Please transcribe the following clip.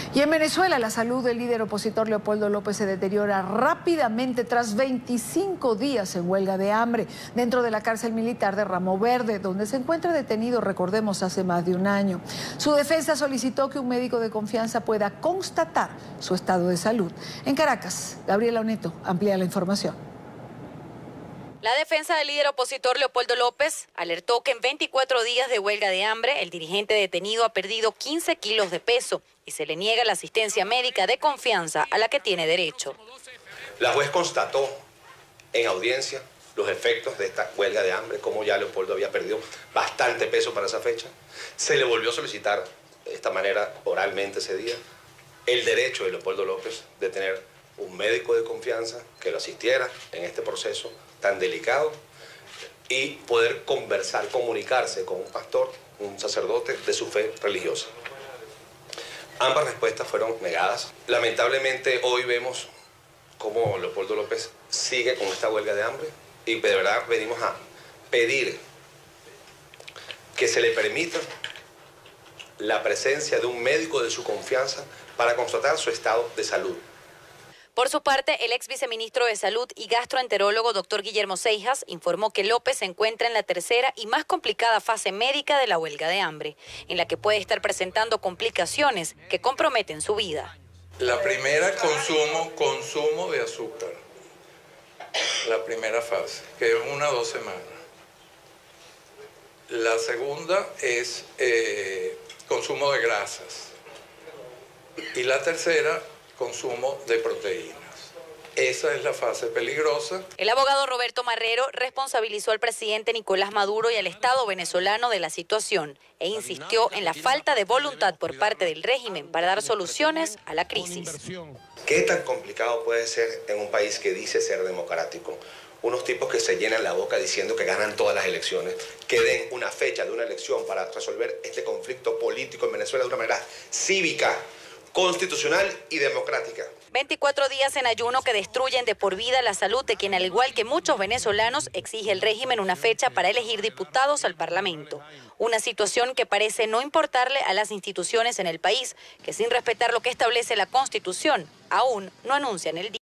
Y en Venezuela, la salud del líder opositor Leopoldo López se deteriora rápidamente tras 25 días en huelga de hambre dentro de la cárcel militar de Ramo Verde, donde se encuentra detenido, recordemos, hace más de un año. Su defensa solicitó que un médico de confianza pueda constatar su estado de salud. En Caracas, Gabriela Oneto amplía la información. La defensa del líder opositor Leopoldo López alertó que en 24 días de huelga de hambre, el dirigente detenido ha perdido 15 kilos de peso y se le niega la asistencia médica de confianza a la que tiene derecho. La juez constató en audiencia los efectos de esta huelga de hambre, como ya Leopoldo había perdido bastante peso para esa fecha. Se le volvió a solicitar de esta manera oralmente ese día el derecho de Leopoldo López de tener un médico de confianza que lo asistiera en este proceso tan delicado y poder conversar, comunicarse con un pastor, un sacerdote de su fe religiosa. Ambas respuestas fueron negadas. Lamentablemente hoy vemos cómo Leopoldo López sigue con esta huelga de hambre y de verdad venimos a pedir que se le permita la presencia de un médico de su confianza para constatar su estado de salud. Por su parte, el ex viceministro de Salud y gastroenterólogo doctor Guillermo Seijas informó que López se encuentra en la tercera y más complicada fase médica de la huelga de hambre, en la que puede estar presentando complicaciones que comprometen su vida. La primera, consumo de azúcar. La primera fase, que es 1 o 2 semanas. La segunda es consumo de grasas. Y la tercera, consumo de proteínas. Esa es la fase peligrosa. El abogado Roberto Marrero responsabilizó al presidente Nicolás Maduro y al Estado venezolano de la situación e insistió en la falta de voluntad por parte del régimen para dar soluciones a la crisis. ¿Qué tan complicado puede ser en un país que dice ser democrático? Unos tipos que se llenan la boca diciendo que ganan todas las elecciones, que den una fecha de una elección para resolver este conflicto político en Venezuela de una manera cívica, constitucional y democrática. 24 días en ayuno que destruyen de por vida la salud de quien, al igual que muchos venezolanos, exige el régimen una fecha para elegir diputados al Parlamento. Una situación que parece no importarle a las instituciones en el país, que sin respetar lo que establece la Constitución, aún no anuncian el día.